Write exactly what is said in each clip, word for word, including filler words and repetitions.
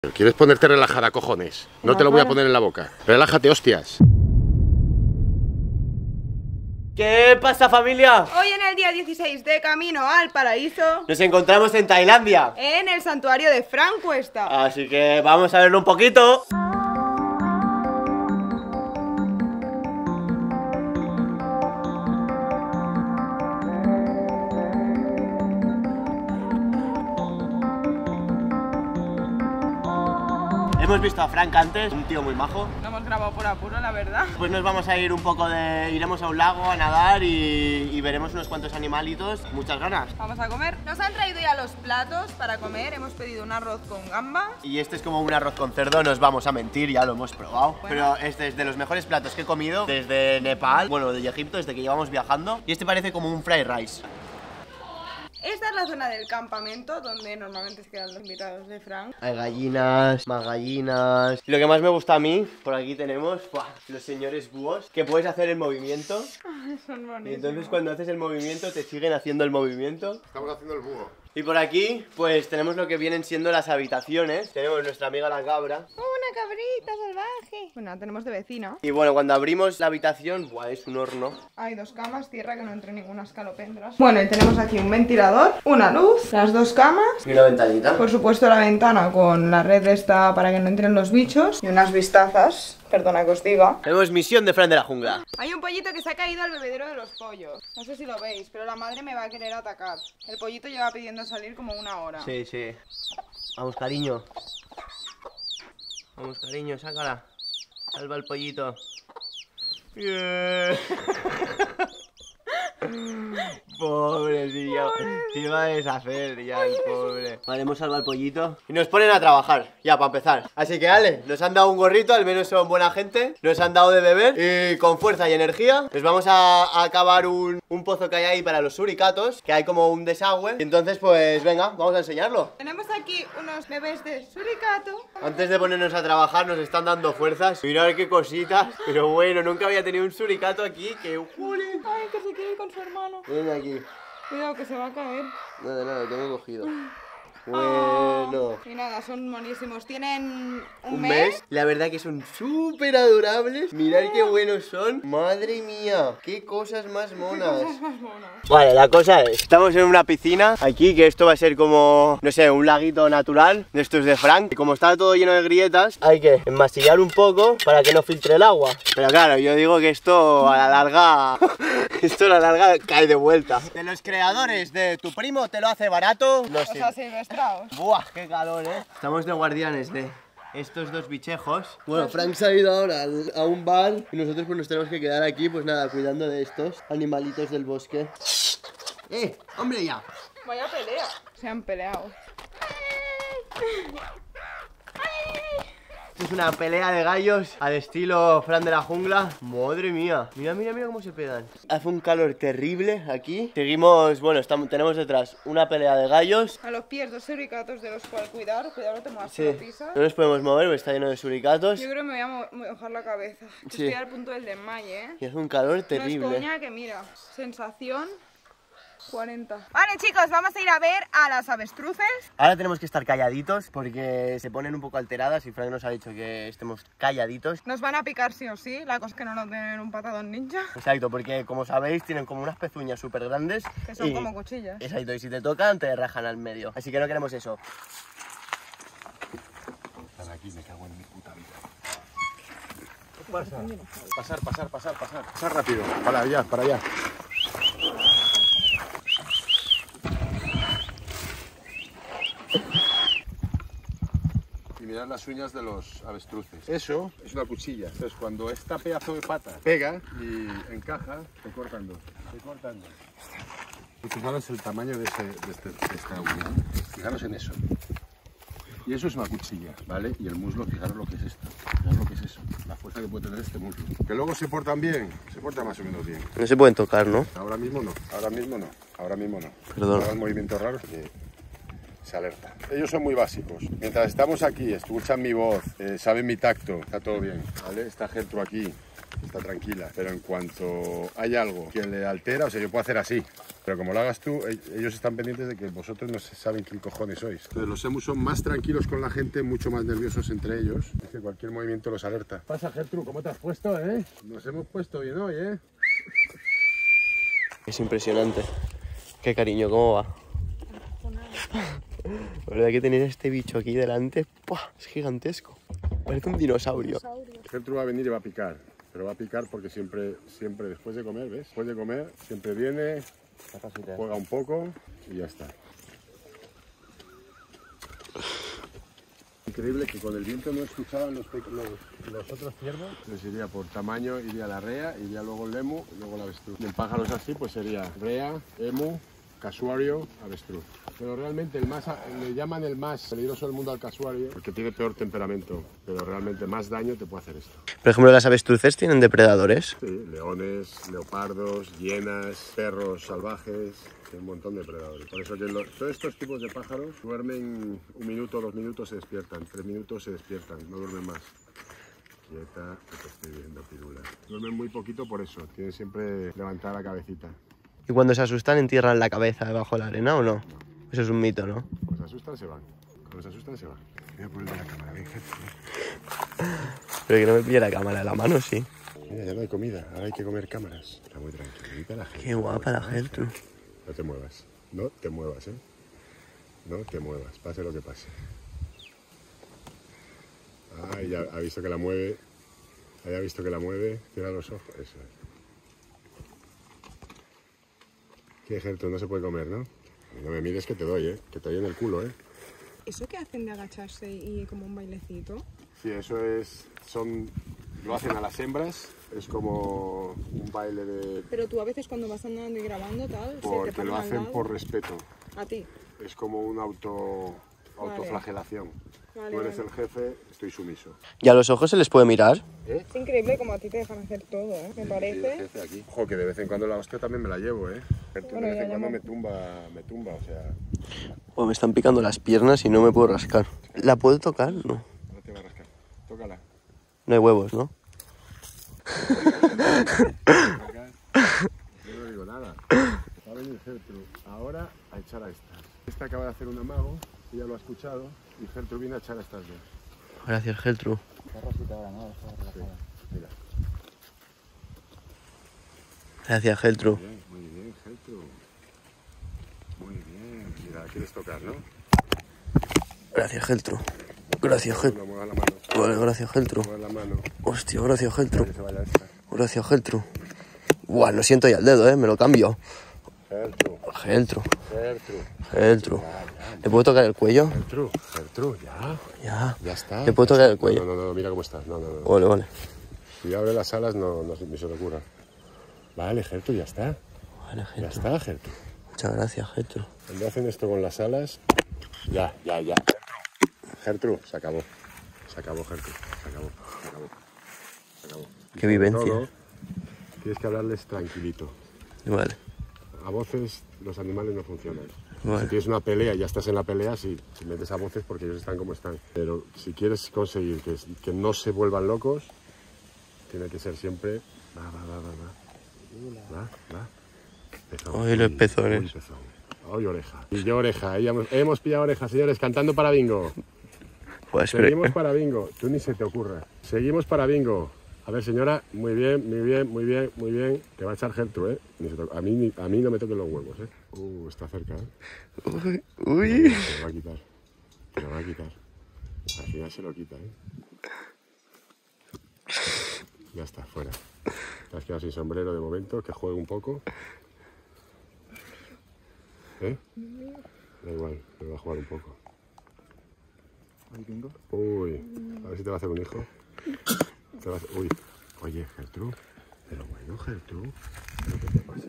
¿Quieres ponerte relajada, cojones? No te lo voy a poner en la boca. Relájate, hostias. ¿Qué pasa, familia? Hoy en el día dieciséis de camino al paraíso Nos encontramos en Tailandia, en el santuario de Frank Cuesta. así que vamos a verlo un poquito. Hemos visto a Frank antes, un tío muy majo. Lo hemos grabado por apuro, la verdad. Pues nos vamos a ir un poco de... iremos a un lago a nadar y, y veremos unos cuantos animalitos. Muchas ganas. Vamos a comer. Nos han traído ya los platos para comer. Hemos pedido un arroz con gamba. Y este es como un arroz con cerdo, no os vamos a mentir, ya lo hemos probado. Bueno. Pero este es de los mejores platos que he comido desde Nepal, bueno, desde Egipto, desde que llevamos viajando. Y este parece como un fried rice. Esta es la zona del campamento donde normalmente se quedan los invitados de Frank. Hay gallinas, más gallinas. Y lo que más me gusta a mí, por aquí tenemos ¡buah! Los señores búhos, que puedes hacer el movimiento. Ay, son bonitos. Y entonces cuando haces el movimiento te siguen haciendo el movimiento. Estamos haciendo el búho. Y por aquí, pues tenemos lo que vienen siendo las habitaciones. Tenemos nuestra amiga la cabra. Una cabrita salvaje. Bueno, tenemos de vecino. Y bueno, cuando abrimos la habitación, ¡buah! Es un horno. Hay dos camas, tierra, que no entre ninguna escalopendras. Bueno, y tenemos aquí un ventilador, una luz, las dos camas. Y una ventanita. Por supuesto la ventana con la red esta para que no entren los bichos. Y unas vistazas, perdona que os diga. Tenemos misión de Fran de la jungla. Hay un pollito que se ha caído al bebedero de los pollos. No sé si lo veis, pero la madre me va a querer atacar. El pollito lleva pidiendo salir como una hora. Sí, sí. Vamos, cariño. Vamos, cariño, sácala. Salva el pollito. Yeah. Pobrecillo, te iba a deshacer ya el pobre. Vale, hemos salvado al pollito y nos ponen a trabajar, ya para empezar. Así que Ale, nos han dado un gorrito, al menos son buena gente. Nos han dado de beber y con fuerza y energía nos vamos a, a acabar un, un pozo que hay ahí para los suricatos, que hay como un desagüe. Y entonces pues venga, vamos a enseñarlo. Tenemos aquí unos bebés de suricato. Antes de ponernos a trabajar nos están dando fuerzas. Mirad qué cositas. Pero bueno, nunca había tenido un suricato aquí que... ¡Jolín! Ay, que se quede con su hermano. Ven aquí. Cuidado que se va a caer. Nada, nada, lo tengo cogido. Bueno. Y nada, son monísimos. Tienen un, Un mes. mes. La verdad que son súper adorables. Mirad qué buenos son. Madre mía, qué cosas más monas. Vale, la cosa es, estamos en una piscina aquí, que esto va a ser como, no sé, un laguito natural de estos de Frank. Y como está todo lleno de grietas, hay que enmastillar un poco para que no filtre el agua. Pero claro, yo digo que esto a la larga, esto a la larga cae de vuelta. De los creadores de Tu Primo Te Lo Hace Barato, no O sé. sea, silvestrados. Buah, qué calor, eh. Estamos de guardianes de estos dos bichejos. Bueno, Frank se ha ido ahora al- a un bar y nosotros pues nos tenemos que quedar aquí, pues nada, cuidando de estos animalitos del bosque. ¡Eh! ¡Hombre ya! Vaya pelea. Se han peleado. Esto es una pelea de gallos al estilo Fran de la jungla. Madre mía, mira, mira, mira cómo se pegan. Hace un calor terrible aquí. Seguimos, bueno, estamos, tenemos detrás una pelea de gallos. A los pies dos suricatos de los cuales cuidar. Cuidado, no te muevas, Sí, lo pisas. no nos podemos mover porque está lleno de suricatos. Yo creo que me voy a mo- mojar la cabeza. Sí. Estoy al punto del desmaye, ¿eh? Y hace un calor No es terrible. coña que mira. Sensación cuarenta. Vale, chicos, vamos a ir a ver a las avestruces. Ahora tenemos que estar calladitos porque se ponen un poco alteradas y Frank nos ha dicho que estemos calladitos. Nos van a picar sí o sí. La cosa es que no nos den un patadón ninja. Exacto, porque como sabéis tienen como unas pezuñas súper grandes. Que son y- como cuchillas. Exacto, y si te tocan te rajan al medio. Así que no queremos eso. Están aquí, me cago en mi puta vida. Pasar, pasar, pasar, pasar. Pasar rápido. Para allá, para allá. Y mirad las uñas de los avestruces. Eso es una cuchilla. Entonces cuando esta pedazo de pata pega y encaja, te cortan dos. Te cortan dos. Y fijaros el tamaño de, ese, de, este, de esta uña. Fijaros en eso. Y eso es una cuchilla, ¿vale? Y el muslo, fijaros lo que es esto. Fijaros lo que es eso. La fuerza que puede tener este muslo. Que luego se portan bien. Se portan más o menos bien. No se pueden tocar, ¿no? Ahora mismo no. Ahora mismo no. Ahora mismo no. Perdón. Hagan movimientos raros que se alerta. Ellos son muy básicos. Mientras estamos aquí, escuchan mi voz, eh, saben mi tacto, está todo bien, ¿vale? Está Gertrude aquí, está tranquila. Pero en cuanto hay algo que le altera, o sea, yo puedo hacer así. Pero como lo hagas tú, ellos están pendientes de que vosotros no saben quién cojones sois. Entonces, los emus son más tranquilos con la gente, mucho más nerviosos entre ellos. Es que cualquier movimiento los alerta. Pasa, Gertrude, ¿cómo te has puesto, eh? Nos hemos puesto bien hoy, eh. Es impresionante. Qué cariño, ¿cómo va? La verdad que tener este bicho aquí delante, ¡pua! Es gigantesco. Parece un dinosaurio. Gertrude va a venir y va a picar. Pero va a picar porque siempre, siempre después de comer, ¿ves? Después de comer, siempre viene, juega un poco y ya está. Increíble que con el viento no escuchaban los, los, los otros ciervos. Les iría por tamaño, iría la rea, iría luego el emu y luego el avestruz. Y en pájaros así pues sería rea, emu, casuario, avestruz. Pero realmente el más, le llaman el más peligroso del mundo al casuario porque tiene peor temperamento, pero realmente más daño te puede hacer esto. Por ejemplo, ¿las avestruces tienen depredadores? Sí, leones, leopardos, hienas, perros salvajes, un montón de depredadores. Por eso que lo, todos estos tipos de pájaros duermen un minuto, dos minutos, se despiertan, tres minutos se despiertan, no duermen más. Quieta, que te estoy viendo, pirula. Duermen muy poquito por eso, tienen siempre levantar la cabecita. ¿Y cuando se asustan entierran la cabeza debajo de la arena o no? No. Eso es un mito, ¿no? Cuando se asustan se van. Cuando se asustan se van. Voy a ponerle la cámara, ven, gente. Pero que no me pille la cámara de la mano, sí. Mira, ya no hay comida, ahora hay que comer cámaras. Está muy tranquilita la gente. Qué guapa la Gertrude. No te muevas, no te muevas, ¿eh? No te muevas, pase lo que pase. Ah, ya ha visto que la mueve. Haya visto que la mueve, cierra los ojos, eso es. ¿Qué, Gertrude? No se puede comer, ¿no? No me mires que te doy, ¿eh? Que te doy en el culo, ¿eh? ¿Eso que hacen de agacharse y como un bailecito? Sí, eso es... Son... Lo hacen a las hembras. Es como un baile de... Pero tú a veces cuando vas andando y grabando tal, Porque se te lo ponen al hacen lado. por respeto. A ti. Es como una auto... Vale. autoflagelación. Vale, Tú eres vale. el jefe, estoy sumiso. ¿Y a los ojos se les puede mirar? ¿Eh? Es increíble como a ti te dejan hacer todo, ¿eh? Me Soy el parece. jefe aquí. Ojo, que de vez en cuando la hostia también me la llevo, ¿eh? Gertrude, Bueno, de vez ya en cuando llamo. me tumba, me tumba, o sea... Oh, me están picando las piernas y no me puedo rascar. ¿La puedo tocar? No. No te va a rascar. Tócala. No hay huevos, ¿no? Yo no digo nada. Va a venir Gertrude ahora a echar a esta. Esta acaba de hacer un amago, ella lo ha escuchado, y Gertrude viene a echar a estas dos. Gracias, Gertrude. Sí, mira. Gracias, Gertrude. Muy bien, muy bien, Gertrude. Muy bien. Mira, quieres tocar, ¿no? Gracias, Gertrude. Gracias, No Gertrude. muevas la mano. Vale, gracias, Gertrude. Muevas la mano. Hostia, gracias, Gertrude. Que se vaya esta. Gracias, Gertrude. Buah, no siento ya el dedo, ¿eh? Me lo cambio. Gertrude. Gertrude. Gertrude. Gertrude. ¿Le puedo tocar el cuello? Gertrude. Gertrude, ya. Ya. Ya está. ¿Le puedo ya tocar está. el cuello? No, no, no, mira cómo estás. No, no, no. Vale, vale. Si abre las alas, no, no, ni se te ocurra. Vale, Gertrude, ya está. Vale, Ya Gertrude. está, Gertrude. Muchas gracias, Gertrude. Cuando hacen esto con las alas, ya, ya, ya. Gertrude, se acabó. Se acabó, Gertrude. Se acabó, se acabó. Se acabó. Y Qué sobre vivencia. todo, tienes que hablarles tranquilito. Vale. A voces los animales no funcionan. Vale. Si tienes una pelea y ya estás en la pelea, sí, si metes a voces porque ellos están como están. Pero si quieres conseguir que, que no se vuelvan locos, tiene que ser siempre... Va, va, va, va, va. Va, va. Pezón. Ay, los Uy, pezones. uy, pezón. Ay, oreja. Y yo oreja. Ahí hemos, hemos pillado oreja, señores, cantando para bingo. Pues Seguimos espera. para bingo. Tú ni se te ocurra. Seguimos para bingo. A ver, señora, muy bien, muy bien, muy bien, muy bien. Te va a echar Gertrude, ¿eh? Ni se to- a, mí, ni- a mí no me toquen los huevos, ¿eh? Uh, está cerca, ¿eh? Uy, uy. Te lo va a quitar. Te lo va a quitar. Al final se lo quita, ¿eh? Ya está, fuera. Te has quedado sin sombrero de momento, que juegue un poco. ¿Eh? Da igual, me va a jugar un poco. Uy, a ver si te va a hacer un hijo. Te va a hacer- Uy, oye, Gertrude. Pero bueno, Gertrude. ¿Pero qué te pasa?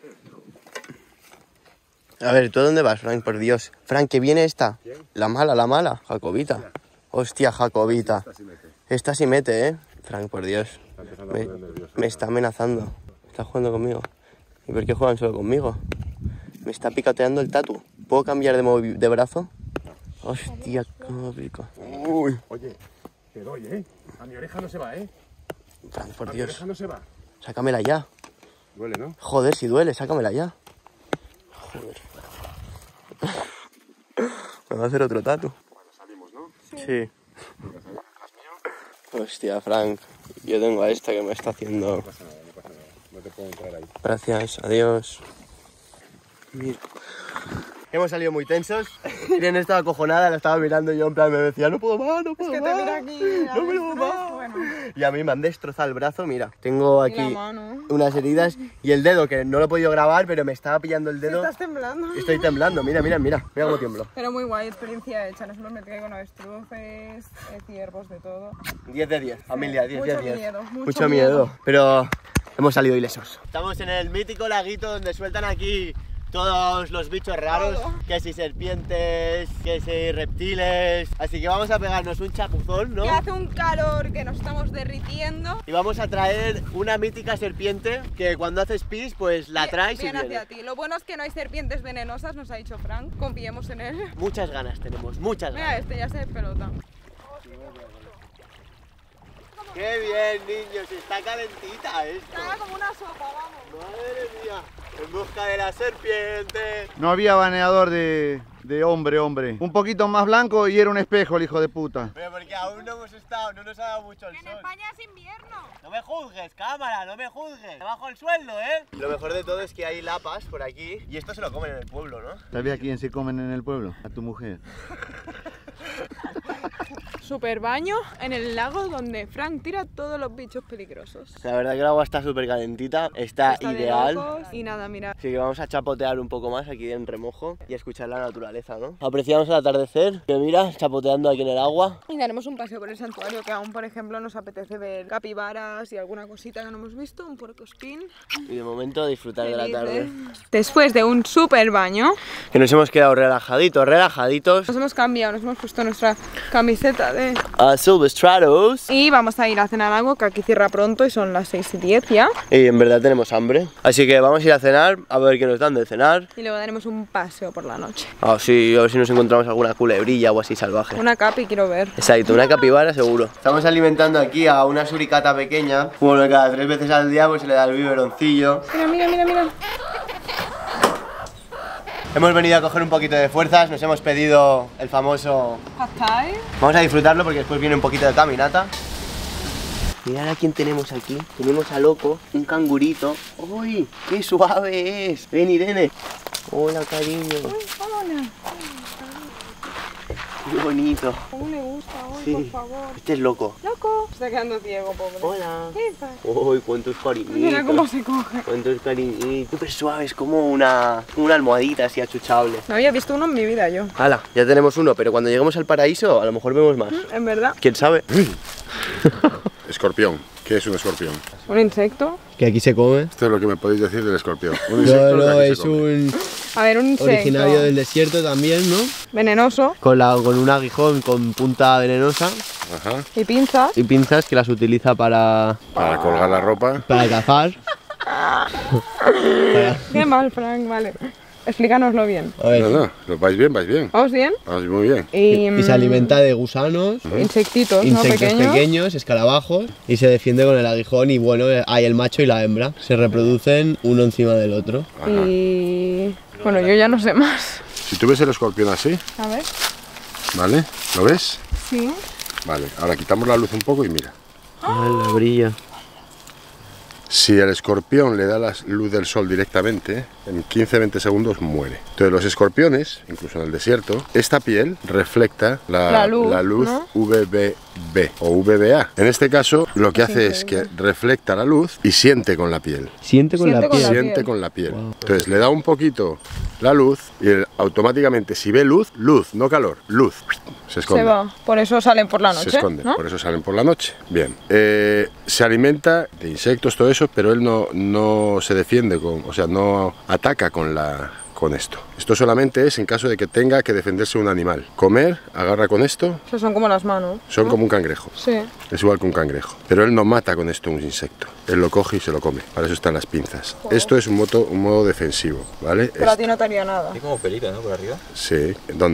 A ver, ¿tú a dónde vas, Frank? Por Dios. Frank, ¿que viene esta? ¿Quién? La mala, la mala. Jacobita. Hostia, Jacobita. Esta sí mete. Esta sí mete, ¿eh? Frank, por Dios. Está empezando a Me, poner nerviosa. me está amenazando. Está jugando conmigo. ¿Y por qué juegan solo conmigo? Me está picoteando el tatu. ¿Puedo cambiar de, movi- de brazo? Hostia, cómo pico. Uy. Oye, te doy, ¿eh? A mi oreja no se va, ¿eh? Frank, A por mi Dios. oreja no se va. Sácamela ya. Duele, ¿no? Joder, si duele, sácamela ya. Joder. Me va a hacer otro tatu. Bueno, salimos, ¿no? Sí. Hostia, Frank. Yo tengo a esta que me está haciendo... No pasa nada, no pasa nada. No te puedo entrar ahí. Gracias, adiós. Mira. Hemos salido muy tensos. Irene estaba acojonada, la estaba mirando y yo en plan me decía, no puedo más, no puedo Es que más. te mira aquí, no puedo más. bueno. Y a mí me han destrozado el brazo, mira. Tengo Y la aquí mano. unas heridas y el dedo, que no lo he podido grabar, pero me estaba pillando el dedo. Estás temblando. Estoy temblando, mira, mira, mira. Mira cómo tiemblo. Pero muy guay, experiencia hecha. Nos hemos metido con avestruces, eh, ciervos, de todo. diez de diez, familia, diez Mucho de diez. miedo, mucho Mucho miedo. miedo, pero hemos salido ilesos. Estamos en el mítico laguito donde sueltan aquí todos los bichos raros, Todo. que si serpientes, que si reptiles. Así que vamos a pegarnos un chapuzón, ¿no? Que hace un calor que nos estamos derritiendo. Y vamos a traer una mítica serpiente que cuando haces pis, pues la traes y Viene viene. hacia ti. Lo bueno es que no hay serpientes venenosas, nos ha dicho Frank. Confiemos en él. Muchas ganas tenemos, muchas Mira, ganas. este ya se pelota. ¡Qué bien, niños! Está calentita esto. Está como una sopa, vamos. ¡Madre mía! En busca de la serpiente. No había baneador de, de hombre, hombre. Un poquito más blanco y era un espejo el hijo de puta. Pero porque aún no hemos estado, no nos ha dado mucho el En sol. España es invierno. No me juzgues, cámara, no me juzgues. Te bajo el sueldo, ¿eh? Lo mejor de todo es que hay lapas por aquí y esto se lo comen en el pueblo, ¿no? ¿Sabías quién se comen en el pueblo? A tu mujer. Super baño en el lago donde Frank tira todos los bichos peligrosos. La verdad que el agua está súper calentita, está, Está de ideal. locos y nada, mira. Así que vamos a chapotear un poco más aquí en remojo y a escuchar la naturaleza, ¿no? Apreciamos el atardecer, que mira, chapoteando aquí en el agua. Y daremos un paseo por el santuario, que aún, por ejemplo, nos apetece ver capibaras y alguna cosita que no hemos visto, un puercoespín. Y de momento disfrutar de la tarde. Después de un super baño, Que nos hemos quedado relajaditos, relajaditos. nos hemos cambiado, nos hemos puesto nuestra camiseta de... A Silvestratos. Y vamos a ir a cenar algo, que aquí cierra pronto y son las seis y diez ya. Y en verdad tenemos hambre. Así que vamos a ir a cenar, a ver qué nos dan de cenar. Y luego daremos un paseo por la noche. Ah, sí, a ver si nos encontramos alguna culebrilla o así salvaje. Una capi quiero ver. Exacto, una capibara seguro. Estamos alimentando aquí a una suricata pequeña. Bueno, cada tres veces al día pues se le da el biberoncillo. Mira, mira, mira, mira. Hemos venido a coger un poquito de fuerzas, nos hemos pedido el famoso... Pad Thai. Vamos a disfrutarlo porque después viene un poquito de caminata. Mirad a quién tenemos aquí. Tenemos a Loco, un cangurito. ¡Uy! ¡Qué suave es! Ven, Irene. Hola, cariño. Hola. Qué bonito. ¿Cómo le gusta hoy, Sí. por favor? Este es Loco. Loco. Se está quedando ciego, pobre. Hola. ¿Qué pasa? Uy, cuántos cariñitos. Mira cómo se coge. Cuántos cariñitos. Súper suaves, como una, como una almohadita así achuchable. No había visto uno en mi vida yo. Hala, ya tenemos uno, pero cuando lleguemos al paraíso a lo mejor vemos más. En verdad. ¿Quién sabe? Escorpión. ¿Qué es un escorpión? Un insecto. Que aquí se come. Esto es lo que me podéis decir del escorpión. Un No, insecto no, que aquí es se come. un A ver, un insecto. originario del desierto también, ¿no? Venenoso. Con, la, con un aguijón con punta venenosa Ajá. Y pinzas. y pinzas que las utiliza para, Para colgar la ropa. para cazar. Qué mal, Frank, vale. Explícanoslo bien. A ver. No, no, lo vais bien, vais bien. ¿Vamos bien? Vais muy bien. Y, Y se alimenta de gusanos, mm, insectitos, ¿no? insectos Pequeños. pequeños, escarabajos, y se defiende con el aguijón. Y bueno, hay el macho y la hembra. Se reproducen uno encima del otro. Y... Bueno, yo ya no sé más. Si tú ves el escorpión así, A ver. ¿vale? ¿Lo ves? Sí. Vale, ahora quitamos la luz un poco y mira. La brilla. Si el escorpión le da la luz del sol directamente, en quince a veinte segundos muere. Entonces los escorpiones, incluso en el desierto, esta piel refleja la, La luz, la luz ¿no? U V B o U V B A. En este caso, lo que Es hace es que increíble. refleja la luz y siente con la piel. Siente con Siente la con piel. la Siente piel. con la piel. Entonces le da un poquito la luz y él, automáticamente, si ve luz, luz, no calor, luz, se esconde. Se va. Por eso salen por la noche. Se esconde, ¿no? por eso salen por la noche. Bien, eh, se alimenta de insectos, todo eso, pero él no, no se defiende, con, o sea, no ataca con, la, con esto. Esto solamente es en caso de que tenga que defenderse un animal. Comer, agarra con esto, Eso son como las manos. son ¿no? como un cangrejo. Sí. Es igual que un cangrejo. Pero él no mata con esto un insecto. Él lo coge y se lo come. Para eso están las pinzas. Esto es un modo, un modo defensivo, ¿vale? Pero a Esto. ti no te haría nada. Hay como pelito, ¿no? Por arriba. Sí, ¿dónde?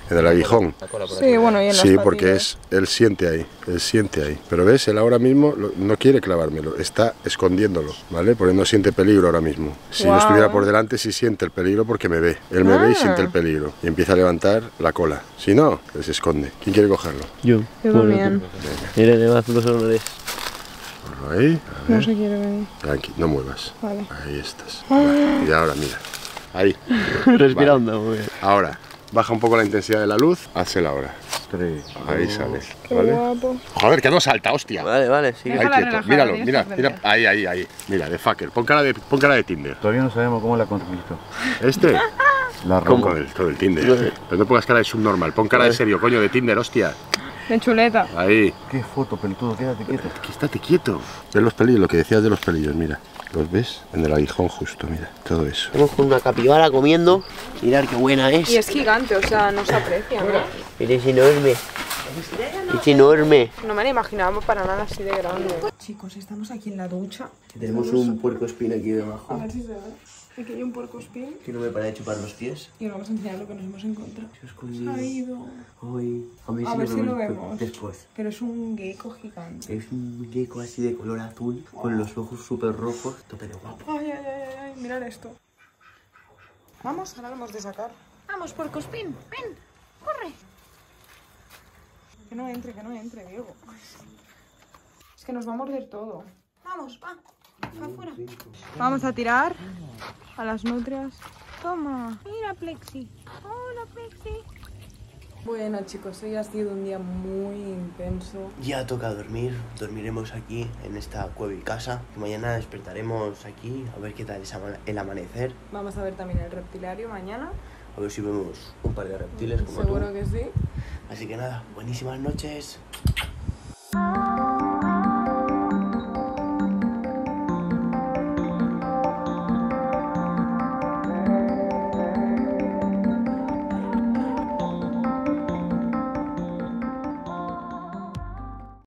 En el aguijón. Sí, bueno, y en las Sí, patillas. porque es, él siente ahí, él siente ahí. Pero ves, él ahora mismo lo- no quiere clavármelo, está escondiéndolo, ¿vale? Porque no siente peligro ahora mismo. Si yo Guau, estuviera eh. por delante, sí siente el peligro porque me ve. Él me ve y Ah. siente el peligro. Y empieza a levantar la cola. Si no, él se esconde. ¿Quién quiere cogerlo? Yo. Yo también. Mira, le vas los honores. Ahí, a No ver. se quiere venir. Tranqui, no muevas. Vale. Ahí estás. Vale, y ahora mira. Ahí. Respirando, muy bien. Ahora, baja un poco la intensidad de la luz, hazla ahora. Ahí sale. Qué ¿Vale? guapo. Joder, que no salta, hostia. Vale, vale, sigue. Ahí Déjala quieto. relajada, Míralo, tienes mira, que mira. aprender. Ahí, ahí, ahí. Mira, de fucker. Pon cara de, pon cara de Tinder. Todavía no sabemos cómo la conquistó. Este. La ¿Cómo? ropa. El, todo el Tinder. Pero no pongas cara de subnormal. Pon cara de serio, coño, de Tinder, hostia. De chuleta. Ahí. Qué foto, pelotudo, quédate quieto. Aquí estate quieto. Ve los pelillos, lo que decías de los pelillos, mira. ¿Los ves? En el aguijón justo, mira. Todo eso. Estamos con una capibara comiendo. Mirad qué buena es. Y es gigante, o sea, no se aprecia, ¿no? Mira, es enorme. Es enorme. No me la imaginábamos para nada así de grande. Chicos, estamos aquí en la ducha. Tenemos un puerco espín aquí debajo. A ver si se ve. Aquí hay un puerco espín Que no me para de chupar los pies. y os vamos a enseñar lo que nos hemos encontrado. Se ha ido. Ay, a ver A si, ver lo, si lo vemos vemos. después. Pero es un gecko gigante. Es un gecko así de color azul, con los ojos súper rojos, tope de guapo. Ay, ay, ay, ay, ay, mirad esto. Vamos, ahora lo hemos de sacar. Vamos, puercoespín, ven, corre. Que no entre, que no entre, Diego. Es que nos va a morder todo. Vamos, va, va afuera. Vamos a tirar a las nutrias. Toma. Mira, Plexi. Hola, Plexi. Bueno, chicos, hoy ha sido un día muy intenso. Ya toca dormir, dormiremos aquí en esta cueva y casa. Mañana despertaremos aquí a ver qué tal es ama- el amanecer. Vamos a ver también el reptilario mañana. A ver si vemos un par de reptiles como Seguro tú. que sí. Así que nada, buenísimas noches. Ah.